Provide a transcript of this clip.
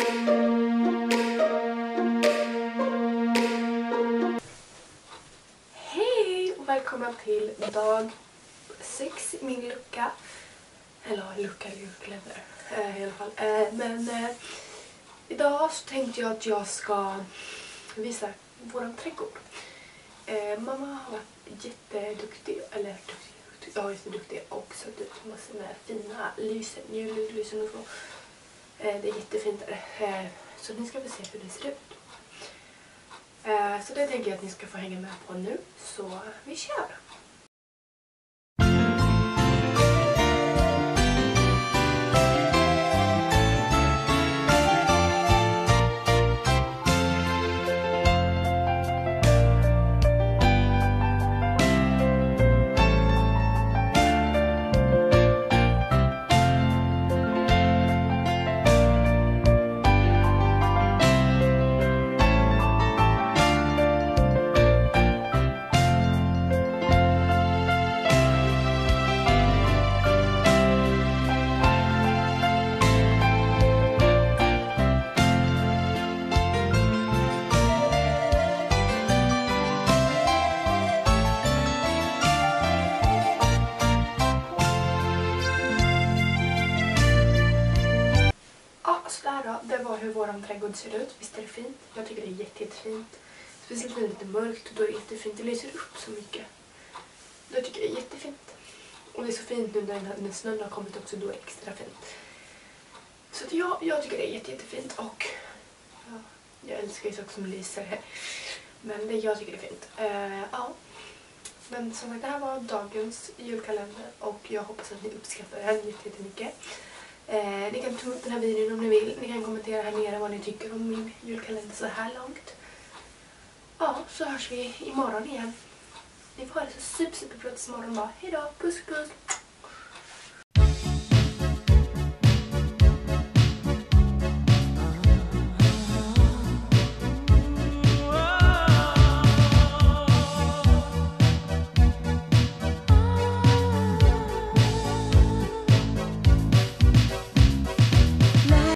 Hej och välkomna till dag 6 i min lucka. Eller lucka eller julkalender i alla fall. Idag så tänkte jag att jag ska visa våran trädgård. Mamma har varit jätteduktig, jätteduktig och satt ut massor med fina lysen, jullysen och så. Det är jättefint där. Så ni ska få se hur det ser ut. Så det tänker jag att ni ska få hänga med på nu. Så vi kör! Det var hur våran trädgård ser ut. Visst är det fint? Jag tycker det är jättefint. Speciellt när det är lite mörkt och då är det jättefint. Det lyser upp så mycket. Jag tycker det är jättefint. Och det är så fint nu när snön har kommit också, då är det extra fint. Så att jag tycker det är jättefint och jag älskar ju saker som lyser. Men jag tycker det är fint. Men som sagt, det här var dagens julkalender och jag hoppas att ni uppskattar den jättemycket. Ni kan ta upp den här videon om ni vill. Ni kan kommentera här nere vad ni tycker om min julkalender så här långt. Ja, så hörs vi imorgon igen. Ni får ha det så superbra tills imorgon. Hejdå, puss puss!